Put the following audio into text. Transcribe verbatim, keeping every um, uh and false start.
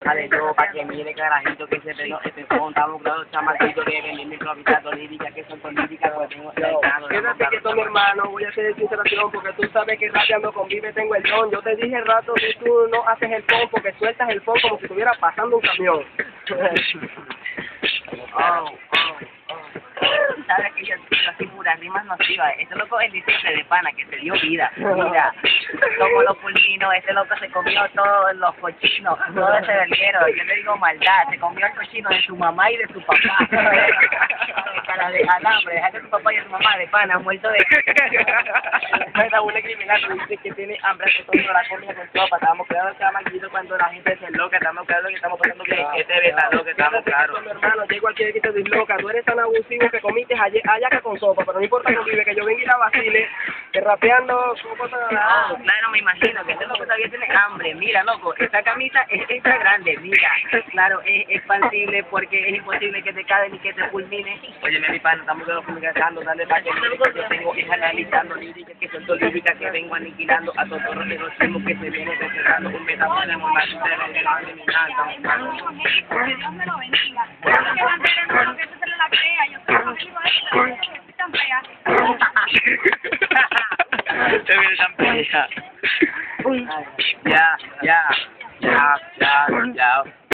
Sale yo pa' que mire carajito que se pegó, este montamos los chamaquitos que venimos improvisando líricas que son con líricas, pues tengo Quédate quieto, mi hermano, voy a hacer sinceración porque tú sabes que rapeando con Vive tengo el don. Yo te dije rato que tú no haces el pon porque sueltas el pon como si estuviera pasando un camión. Oh, oh, oh. Sabes que yo digo así puras rimas nocivas. Este loco es licencia de pana que se dio vida. Mira, como los pulinos, ese loco se comió todos los cochinos, todo ese verguero. Yo le digo maldad, se comió el cochino de su mamá y de su papá. Cara de alambre, deja que tu papá y tu mamá de pana, muerto de... Esta una criminal que dice que tiene hambre, que todo la comida con sopa. Estamos creando el chamaquito cuando la gente se enloca. Estamos claros que estamos pasando que este beta loco, estamos claros. Mi hermano, llego aquí que te disloca. Tú eres tan abusivo que comiste ayer, allá que con sopa, pero no importa que vive, que yo venga y la vacile, que rapeando sopa tan oh, claro, me imagino que este loco todavía tiene hambre. Mira, loco, esta camisa es extra grande, mira. Claro, es expansible porque es imposible que te cae ni que te fulmine. Oye, mi pana, estamos comunicando, dale para que yo tengo es analizando líricas que son dos líricas que vengo aniquilando a todos los negocios que se vienen descerrando un metáforo de monarca de la criminal. Que Dios me lo bendiga. Que mantenemos que se le la crea. Yo soy un amigo de él. Tan fea. Se viene tan fea. Ya, ya, ya, ya, ya.